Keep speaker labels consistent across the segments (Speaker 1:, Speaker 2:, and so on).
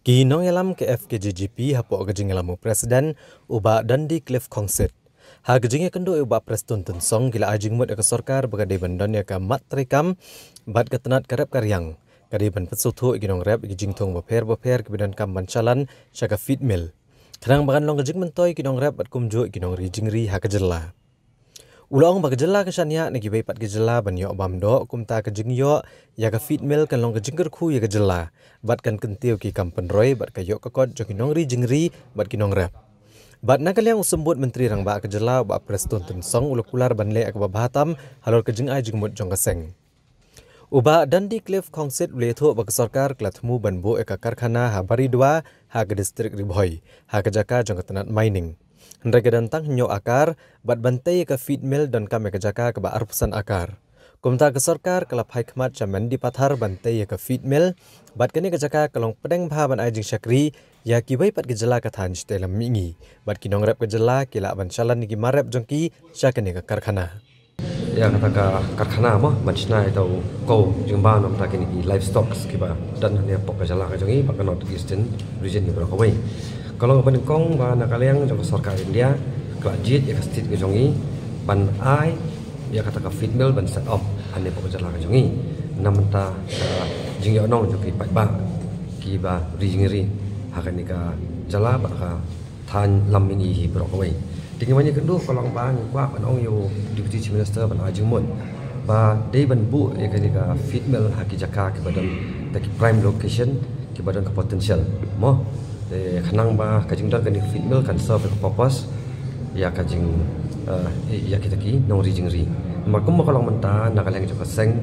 Speaker 1: Kinong yalam ke FKJGP hapo gajing yalamu presiden uba dandi Cliff Kongsit. Ha gajing kendo uba preston tensong gila ajing mut ke sorkar bagade bandon ya ka mat trikam bat ketenat karep karyang. Kadi ban petsutu ginong rep gijing tong baper kebidan kam bancalan syaka feed mill. Kenang bagan long gajing mentoy ginong rep bat kumjo ginong rijing ri ha kejela. Ulang bagajela kesanya negi bay pat gejela banyo bamdo kumta kejing yo ya ka feed mill kan long kejing kerku ya gejela bat kan kentiu ki kampen roy bat kayo kokot jo kinong ri jingri bat kinong rep bat nakaliang usembut menteri rang ba kejela ba preston tensong ulukular banle ak bahatam halor kejing ai jingmut jong kaseng uba dandi Cliff Kongsit uletho ba sarkar klatmu banbo eka karkhana ha bari dua ha ke distrik ribhoi ha kejaka jong ketenat mining Hendra dantang nyo akar, bat bantai ke feed mill dan kami kejaka ke ba arpusan akar. Kumta ke sarkar kelap hikmat caman di pathar bantai ke feed mill, bat kini kejaka kelong pedeng bahaban ajing syakri, ya kibai pat gejela ke tanj dalam mingi, bat kinong rep gejela kila bancalan niki marep jongki syakini ke karkhana.
Speaker 2: Ya kata ke karkhana mah mancina itu kau jumpa nom tak ini livestock kiba dan hanya pok gejela ke jongi pakai north eastern region ni berapa way. Kalau ngapain kong ba nakaliang jong sarkar India kelajit ya kastit ke jongi ban ai ya kata ka feed mill ban set up ane pok jala ke jongi namenta jing yo nong joki pai ba ki ba ri hakan ni ka jala ba ka than lam mingi hi bro ko wei tingi manya kendu kalau ba ni kwa ban ong yo deputy chief minister ban ajung mun ba dei ban bu ya ka feed mill haki jaka ke badan taki prime location ke badan ka potential mo kenang ba kajing dan kan feed mill kan serve ke purpose ya kajing ya kita ki nong rijing ri makum kalau mentah nakalang juga seng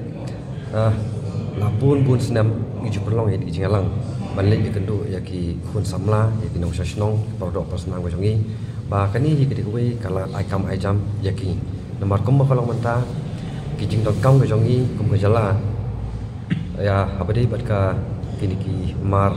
Speaker 2: labun bun senam iju perlong ya ijing alang balik kendu ya ki kun samla ya ki nong sasnong produk personang bajongi ba kani hi kedi kuwi kala aikam aijam ya ki nomor kum kalau mentah kijing dot kam bajongi kum jala ya abadi bat ka kini ki mar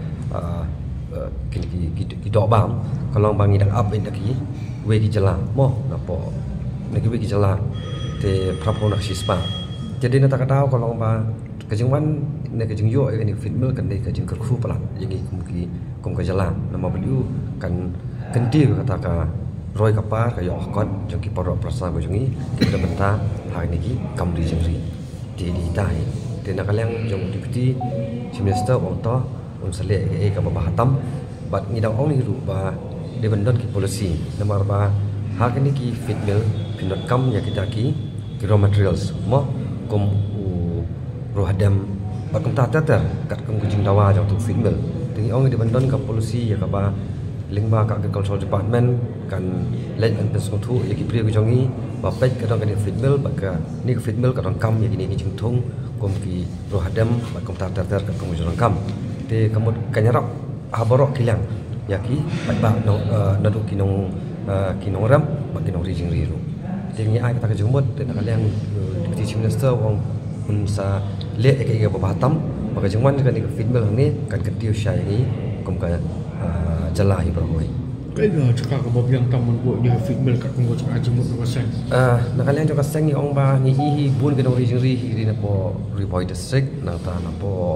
Speaker 2: ki dok bam kalau bangi dak up in daki we ki jala mo napo naki we ki jala te prapo nak sispa jadi nata katau kalau ba kejingwan ne kejing yo ni fit mill kan ne kejing kerku pala yangi kum ka jala nama beliau kan kenti kata ka roy kapar ka yo kon jong ki poro prasa bojongi kita benta hari ni kam di jengri di dai te nakaliang jong deputy chief minister onto unsale ke ka bahatam bat ngidang ong ni ru ba de bandon ki policy nomor ba hak ni ki feed mill pinot kam ya kita ki raw materials mo kum rohadam ba kum tater kat kum kujing dawa jong tu feed mill tingi ong de bandon ka policy ya ka ba lingba ka agricultural department kan lej an pes tu ya ki pri jongi ba pek ka dong ka feed mill ba ka ni feed mill ka dong kam ya ki ni jing thung kum ki rohadam ba kum tater ka kum jong kam te kamut kanyarap haborok kilang yaki ba no nadu kinong ram ba kinong rijing riru tingi ai kata kejumut te nakaliang deputy chief minister wong unsa le ke bahatam ba kejungwan kan ni feed mill ni kan ketiu syai ni kum ka jala hi beroi
Speaker 3: cái giờ chắc cả một yang tam buat dia feed mill kat punggut aja mut no sen
Speaker 2: nakaliang joka seng ni ong ba ni hi bun kinong rijing ri hi na po Riboi district na ta na po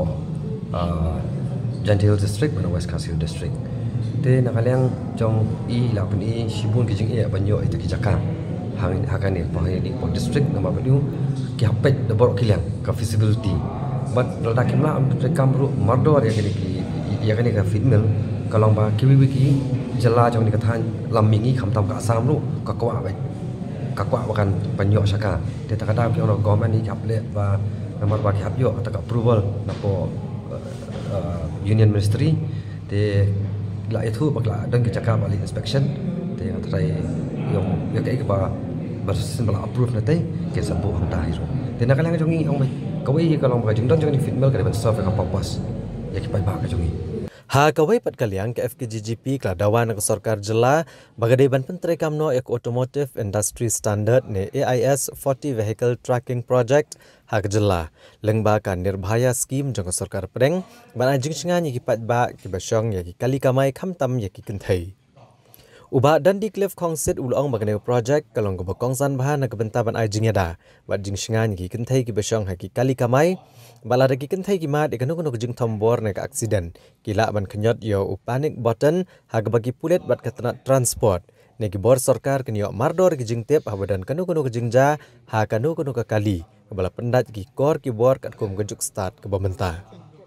Speaker 2: Gentile district mana West Coast Hill district te nakaliang jong i la pun i shibun kijing e banyo itu kijaka hang hakan ni po ni po district nama beliau ki hapet de bor kilang ka feasibility but dalda kimla am rekam ru mardo ya kini ka feed mill kalong ba kiwi wiki jala jong ni ka than lamingi khamtam ka asam ru ka kwa kan banyo saka te takada ki ono government ni haple ba nomor ba ki hapyo ta approval na po union ministry te la itu bakla dan kita cakap balik inspection te antara yang ya kayak ba bersin bala approve nanti ke sampo entah itu te nak lang jongi ong kawai kalau ba jingdon jongi feed mill ka ban serve ka purpose ya ki ba ka jongi
Speaker 1: ha kawai pat kaliang ke FKJGP kladawan ke sarkar jela bagade ban penteri kamno ek automotive industry standard ne AIS 40 vehicle tracking project hak jela lengba kan nirbhaya scheme jong sarkar preng ban ajing singa ni ki pat ba ki basong ya ki kali kamai khamtam ya ki kenthai Ubah dan di Cliff Kongsit ulong bagai projek kalong kebakongsan bahan nak bentaban ai jingya da bat jing shingan ki kentai ki besong haki kali kamai bala ki kentai ki mat ikanu kuno jing tombor nak aksiden kila ban kenyot yo panic button hag bagi pulet bat katana transport neki bor sarkar kenyo mardor ki jing tep habadan kanu kuno jing ja ha kanu kuno kali bala pendat ki kor ki bor kat kum gejuk start ke bamenta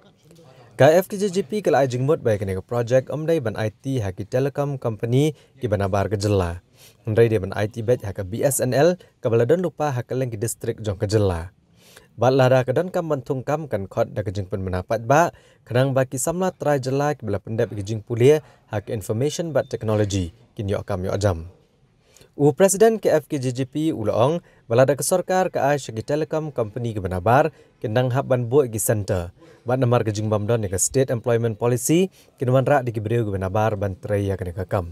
Speaker 1: KFKJGP kala jingmut baik ni projek omdai ban IT haki telecom company ki banabar kejela. Hendai dia ban IT bet haka BSNL kabala don lupa haka leng ki distrik jong kejela. Bat lada kadan kam bantung kam kan khot da kejing pun menapat ba kadang baki samla try jela ki bala pendap kejing pulia haka information bat technology kin yo kam yo jam. Presiden KFKJGP ulaong balada ke sarkar ke aish ki telecom company ki banabar kendang hab ban bo ki center bat namar ke jingbam don ke state employment policy kinwan ra di ki breu ki banabar ban tray ya ke kam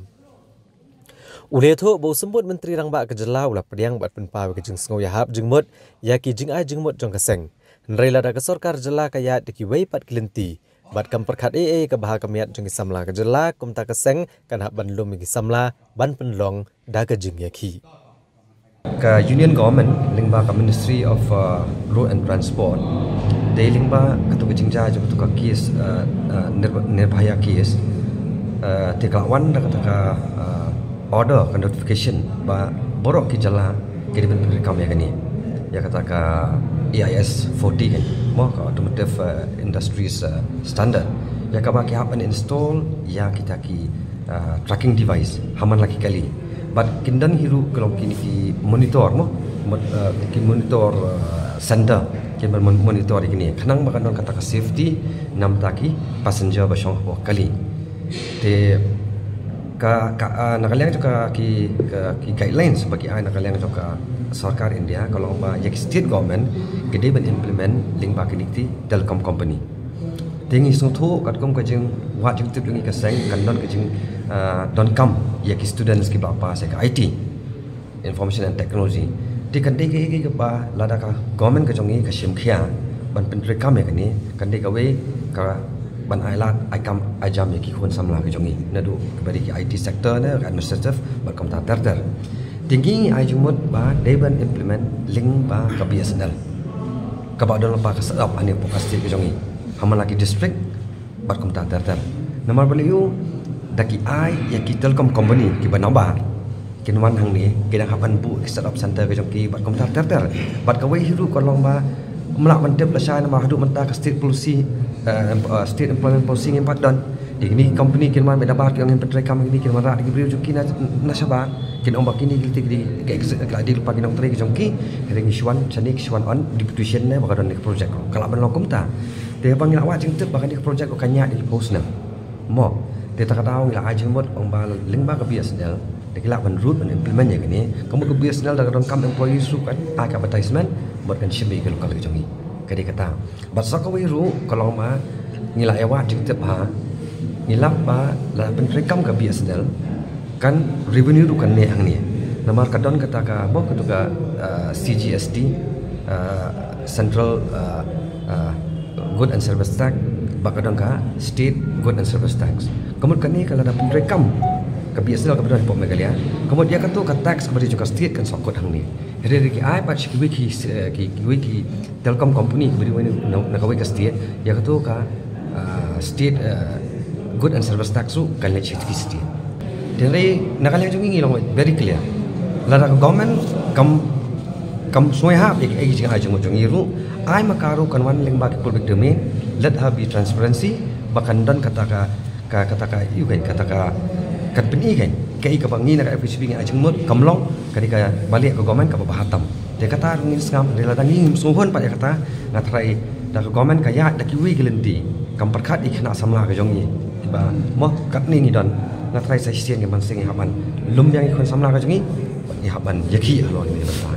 Speaker 1: ule tho bo sembut menteri rang ba ke jela ula pediang bat penpa ke jing sngo ya hab jingmut ya ki jing ai jingmut jong kaseng nrei lada ke sarkar jela ka ya di ki wei pat klenti bat kam perkhat ke bah kamiat jong ki samla ke jela kum ta kaseng kan hab ban lum ki samla ban penlong da ke jing ya ki
Speaker 2: ke union government lingba ke ministry of road and transport they lingba ketu jingja jo ketu kes nirbhaya kes tiklawan da kata order ke notification ba borok ki jala ke diben rekam ya kani ya kata ka EIS 40 kan mo ka automotive industries standard ya ka ba ki happen install ya kita ki tracking device haman lagi kali but kindan hiru kalau kini ki monitor mo ki monitor center ki monitor ini kanang makan kata ka safety nam taki passenger basong kali te ka nakaliang juga ki guidelines bagi ai nakaliang juga sarkar India kalau ba yak state government gede ben implement link ba kiniti telecom company tingi sungthu kat kom ka jing wa jing tip lingi ka seng kan don ka jing don kam yak students ki ba pa se ka IT information and technology ti kan de ke ba lada ka government ka jongi ka sim khia ban pen rekam ya kani kan de ka we ka ban ailat aikam ajam ya ki khon samla ka jongi nadu bari ki IT sector ne administrative ba kam ta ter tinggi ai jumut ba de ban implement link ba ka BSNL ka ba don pa ka setup ani pokas ti ka jongi hamal lagi district bat kam ta ter nomor beliau daki ai ya ki telkom company ki ba namba kinwan hang ni kidang hapan bu setup center ka jongi bat kam ta ter bat ka we hiru ko long ba melak mentep la syai nama hadu mentah ke state policy state employment policy yang padon ini company kin man bedabar yang petrekam ini kin mara di beriu juki na sabar kin ombak ini gilti di ke di lupa kin tre jongki ring iswan chani iswan on deputation ne bakadon di project kalau ban lokum ta de bang ila wa jing tep bakadon di project ko kanya di post na mo de ta kadau ila ajeng mot ong ba ling ba ka BSNL de kila ban root ban implement ya gini kamu ke BSNL da kadon kam employee su kan advertisement buat kan shimbi ke lokal ke jongi kadi kata basaka we ru kalau ma ngila ewa jing tep ha ngilap ba la penrekam ka BSNL kan revenue du kan ne hang ni namar kadon kata ka mo ketuga CGST central good and service tax bakadon ka state good and service tax kemudian ni kalau ada penrekam ka BSNL ka bedon pom megalia kemudian dia kata ka tax bari juga state kan sokot hang ni hari ki ai pat ki wiki telecom company beri na ka wiki state ya kata ka state good and service tax su kan le certificate dari nakaliang jung ngi long very clear la government kam soi ha ek jing ha jung iru ai makaru kan wan leng bak public domain let her be transparency bakan don kata ka you kan kata ka company kan kai ka bangi na ka FCB ngi ajeng mot kamlong kadi ka balik ke government ka bahatam dia kata ngin ngam rela dangi suhon pa dia kata ngatrai da government ka ya da ki wi gelenti kam perkhat ikna samla ka jong ni ba mo kat ni don ngatrai sa sien ke man sing haban lum yang ikon samla ka jong ni haban yaki lo ni ba